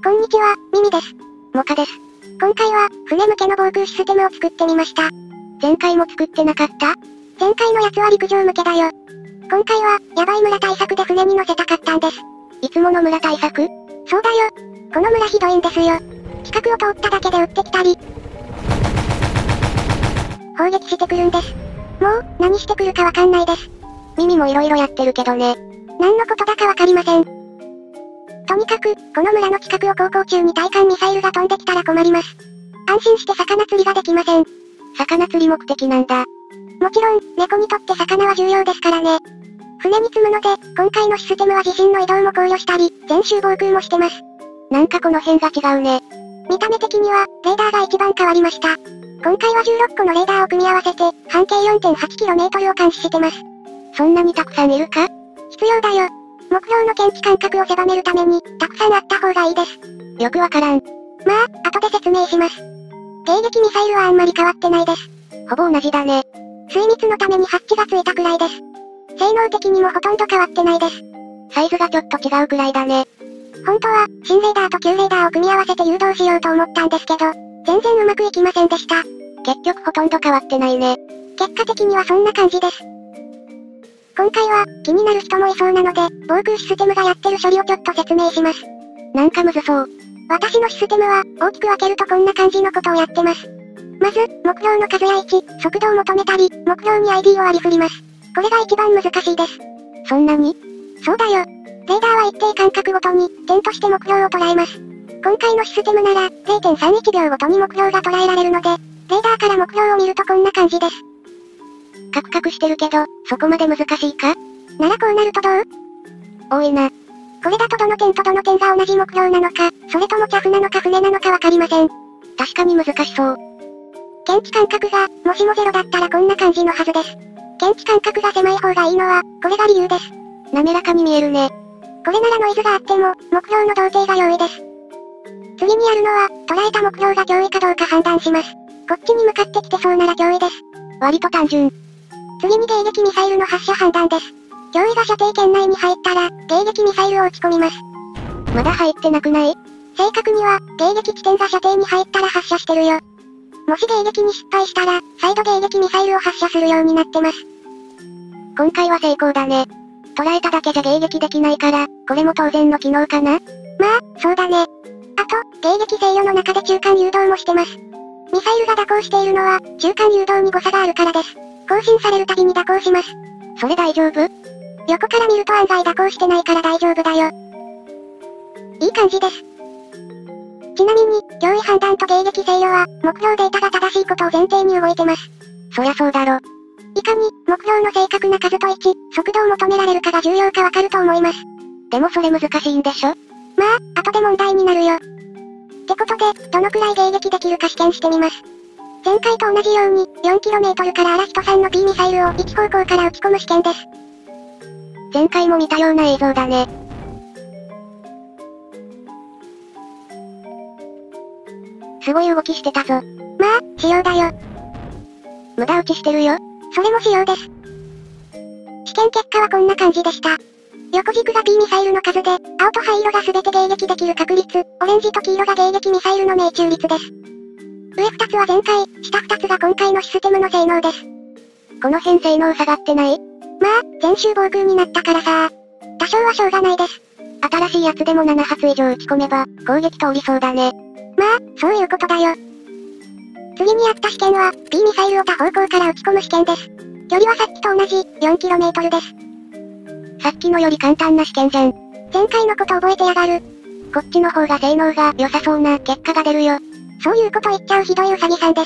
こんにちは、ミミです。 モカです。 今回は、船向けの防空システムを作ってみました。 前回も作ってなかった？ 前回のやつは陸上向けだよ。今回は、ヤバい村対策で船に乗せたかったんです。 いつもの村対策？ そうだよ。この村ひどいんですよ。近くを通っただけで撃ってきたり、砲撃してくるんです。もう、何してくるかわかんないです。 ミミも色々やってるけどね。 何のことだかわかりません。とにかく、この村の近くを航行中に対艦ミサイルが飛んできたら困ります。安心して魚釣りができません。 魚釣り目的なんだ。 もちろん、猫にとって魚は重要ですからね。船に積むので、今回のシステムは自身の移動も考慮したり、全周防空もしてます。 なんかこの辺が違うね。 見た目的には、レーダーが一番変わりました。今回は16個のレーダーを組み合わせて、半径 4.8km を監視してます。 そんなにたくさんいるか？ 必要だよ。目標の検知間隔を狭めるために、たくさんあった方がいいです。 よくわからん。 まあ、後で説明します。迎撃ミサイルはあんまり変わってないです。 ほぼ同じだね。 水密のためにハッチがついたくらいです。性能的にもほとんど変わってないです。 サイズがちょっと違うくらいだね。 本当は、新レーダーと旧レーダーを組み合わせて誘導しようと思ったんですけど、全然うまくいきませんでした。 結局ほとんど変わってないね。 結果的にはそんな感じです。今回は、気になる人もいそうなので、防空システムがやってる処理をちょっと説明します。 なんかむずそう。 私のシステムは、大きく分けるとこんな感じのことをやってます。まず、目標の数や位置、速度を求めたり、目標に ID を割り振ります。これが一番難しいです。 そんなに？ そうだよ。レーダーは一定間隔ごとに、点として目標を捉えます。今回のシステムなら、0.31 秒ごとに目標が捉えられるので、レーダーから目標を見るとこんな感じです。 カクカクしてるけど、そこまで難しいか？ ならこうなるとどう？ 多いな。 これだとどの点とどの点が同じ目標なのか、それともチャフなのか船なのかわかりません。 確かに難しそう。 検知間隔が、もしも0だったらこんな感じのはずです。検知間隔が狭い方がいいのは、これが理由です。 滑らかに見えるね。 これならノイズがあっても、目標の同定が容易です。次にやるのは、捉えた目標が脅威かどうか判断します。こっちに向かってきてそうなら脅威です。 割と単純。 次に迎撃ミサイルの発射判断です。脅威が射程圏内に入ったら、迎撃ミサイルを撃ち込みます。 まだ入ってなくない？ 正確には、迎撃地点が射程に入ったら発射してるよ。もし迎撃に失敗したら、再度迎撃ミサイルを発射するようになってます。 今回は成功だね。捉えただけじゃ迎撃できないから、これも当然の機能かな？ まあ、そうだね。あと、迎撃制御の中で中間誘導もしてます。ミサイルが蛇行しているのは、中間誘導に誤差があるからです。更新されるたびに蛇行します。 それ大丈夫？ 横から見ると案外蛇行してないから大丈夫だよ。いい感じです。ちなみに、脅威判断と迎撃制御は、目標データが正しいことを前提に動いてます。 そりゃそうだろ。 いかに、目標の正確な数と位置、速度を求められるかが重要かわかると思います。 でもそれ難しいんでしょ？ まあ、後で問題になるよ。ってことで、どのくらい迎撃できるか試験してみます。前回と同じように、4km から荒人さんの P ミサイルを1方向から撃ち込む試験です。 前回も見たような映像だね。すごい動きしてたぞ。 まあ、仕様だよ。 無駄撃ちしてるよ。 それも仕様です。試験結果はこんな感じでした。横軸が P ミサイルの数で、青と灰色が全て迎撃できる確率、オレンジと黄色が迎撃ミサイルの命中率です。上2つは前回、下2つが今回のシステムの性能です。 この辺性能下がってない？ まあ、全周防空になったからさ。多少はしょうがないです。 新しいやつでも7発以上撃ち込めば、攻撃通りそうだね。 まあ、そういうことだよ。次にやった試験は、P ミサイルを多方向から撃ち込む試験です。距離はさっきと同じ、4km です。 さっきのより簡単な試験じゃん。 前回のこと覚えてやがる。 こっちの方が性能が良さそうな結果が出るよ。 そういうこと言っちゃうひどいウサギさんです。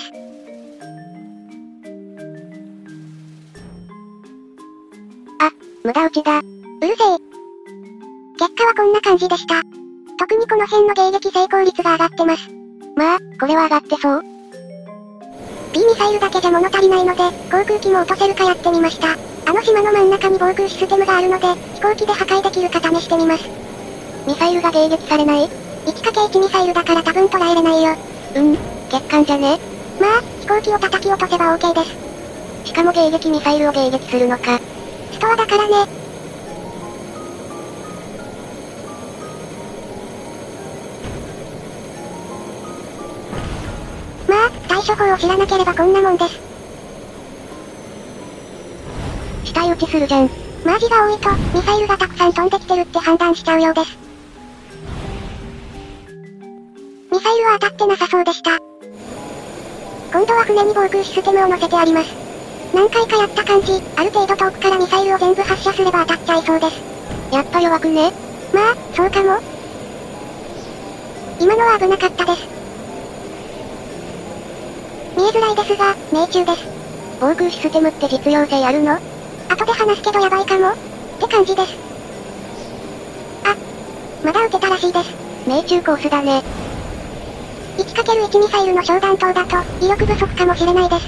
あ、無駄撃ちだ。 うるせえ。結果はこんな感じでした。特にこの辺の迎撃成功率が上がってます。 まあ、これは上がってそう。 P ミサイルだけじゃ物足りないので、航空機も落とせるかやってみました。あの島の真ん中に防空システムがあるので、飛行機で破壊できるか試してみます。 ミサイルが迎撃されない？ 1×1 ミサイルだから多分捉えれないよ。 欠陥じゃね？ まあ、飛行機を叩き落とせば OK です。 しかも迎撃ミサイルを迎撃するのか。 ストアだからね。 処法を知らなければこんなもんです。 死体打ちするじゃん。 マージが多いと、ミサイルがたくさん飛んできてるって判断しちゃうようです。ミサイルは当たってなさそうでした。今度は船に防空システムを乗せてあります。何回かやった感じ、ある程度遠くからミサイルを全部発射すれば当たっちゃいそうです。 やっぱ弱くね？ まあ、そうかも。今のは危なかったです。見えづらいですが、命中です。 防空システムって実用性あるの？ 後で話すけどやばいかもって感じです。あ、まだ撃てたらしいです。 命中コースだね。 1×1 ミサイルの小弾頭だと、威力不足かもしれないです。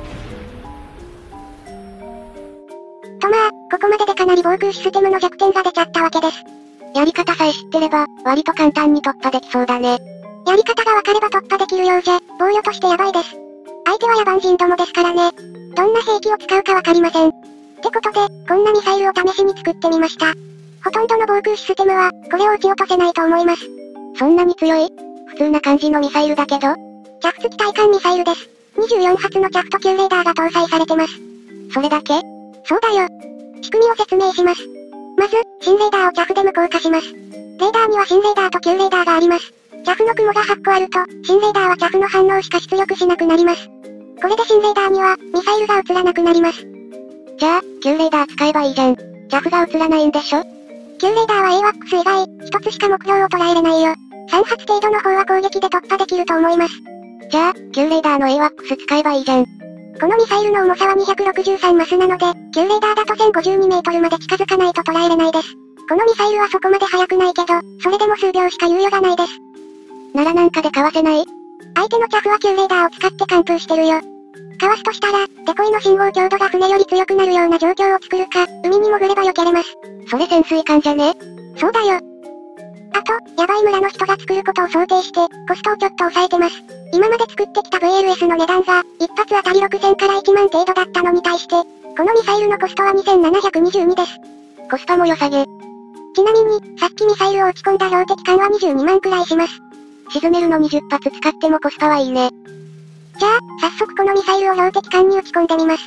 とまあ、ここまででかなり防空システムの弱点が出ちゃったわけです。 やり方さえ知ってれば、割と簡単に突破できそうだね。 やり方が分かれば突破できるようじゃ、防御としてヤバいです。相手は野蛮人どもですからね。どんな兵器を使うかわかりません。ってことで、こんなミサイルを試しに作ってみました。ほとんどの防空システムは、これを撃ち落とせないと思います。 そんなに強い？普通な感じのミサイルだけど？ 着付き対艦ミサイルです。24発の着と急レーダーが搭載されてます。 それだけ？ そうだよ。仕組みを説明します。まず、新レーダーを着で無効化します。レーダーには新レーダーと旧レーダーがあります。着の雲が8個あると、新レーダーは着の反応しか出力しなくなります。これで新レーダーには、ミサイルが映らなくなります。 じゃあ、旧レーダー使えばいいじゃん。着が映らないんでしょ？ 旧レーダーは AWACS 以外、一つしか目標を捉えれないよ。3発程度の方は攻撃で突破できると思います。 じゃあ、旧レーダーの AWACS 使えばいいじゃん。 このミサイルの重さは263マスなので、旧レーダーだと1052メートルまで近づかないと捉えれないです。このミサイルはそこまで速くないけど、それでも数秒しか猶予がないです。 ならなんかでかわせない？ 相手の着は旧レーダーを使って完封してるよ。かわすとしたら、デコイの信号強度が船より強くなるような状況を作るか、海に潜れば避けれます。 それ潜水艦じゃね？ そうだよ。あと、ヤバい村の人が作ることを想定して、コストをちょっと抑えてます。今まで作ってきた VLS の値段が、一発あたり6000から1万程度だったのに対して、このミサイルのコストは2722です。 コスパも良さげ。 ちなみに、さっきミサイルを撃ち込んだ標的艦は22万くらいします。 沈めるのに10発使ってもコスパはいいね。 じゃあ、早速このミサイルを標的艦に撃ち込んでみます。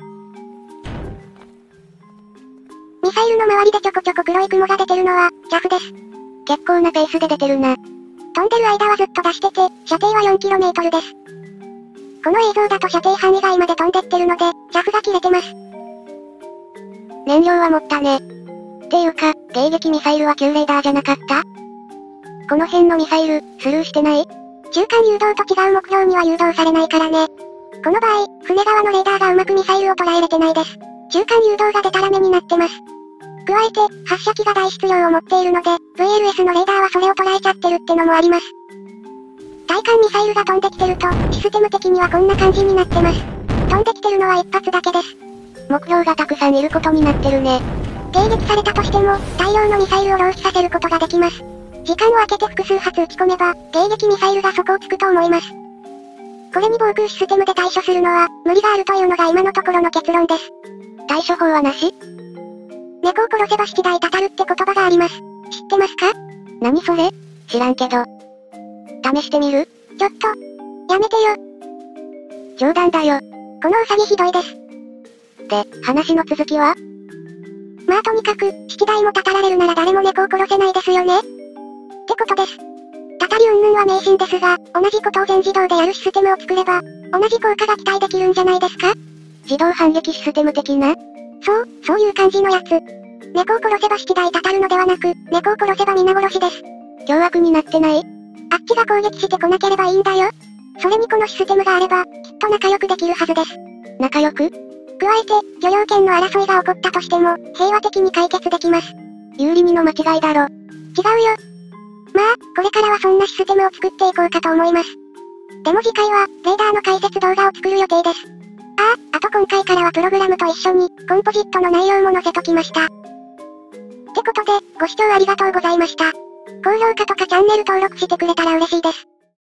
ミサイルの周りでちょこちょこ黒い雲が出てるのは、JAF です。 結構なペースで出てるな。 飛んでる間はずっと出してて、射程は 4km です。この映像だと射程範囲外まで飛んでってるので、JAF が切れてます。 燃料は持ったね。っていうか、迎撃ミサイルは旧レーダーじゃなかった？この辺のミサイル、スルーしてない？ 中間誘導と違う目標には誘導されないからね。この場合、船側のレーダーがうまくミサイルを捉えれてないです。中間誘導がデタラメになってます。加えて、発射機が大質量を持っているので、VLS のレーダーはそれを捉えちゃってるってのもあります。対艦ミサイルが飛んできてると、システム的にはこんな感じになってます。飛んできてるのは一発だけです。 目標がたくさんいることになってるね。 迎撃されたとしても、大量のミサイルを浪費させることができます。時間を空けて複数発撃ち込めば、迎撃ミサイルが底をつくと思います。これに防空システムで対処するのは、無理があるというのが今のところの結論です。 対処法はなし？ 猫を殺せば7台たたるって言葉があります。知ってますか？ 何それ？知らんけど。試してみる？ ちょっと、やめてよ。 冗談だよ。 このウサギひどいです。 で、話の続きは？ まあとにかく、7台もたたられるなら誰も猫を殺せないですよね。ってことです。たたり云々は迷信ですが、同じことを全自動でやるシステムを作れば、同じ効果が期待できるんじゃないですか？ 自動反撃システム的な？ そういう感じのやつ。猫を殺せば7台たたるのではなく、猫を殺せば皆殺しです。 凶悪になってない？ あっちが攻撃してこなければいいんだよ。それにこのシステムがあれば、きっと仲良くできるはずです。 仲良く？ 加えて、漁業権の争いが起こったとしても、平和的に解決できます。 有利にの間違いだろ。 違うよ。まあ、これからはそんなシステムを作っていこうかと思います。でも次回は、レーダーの解説動画を作る予定です。あと今回からはプログラムと一緒に、コンポジットの内容も載せときました。ってことで、ご視聴ありがとうございました。高評価とかチャンネル登録してくれたら嬉しいです。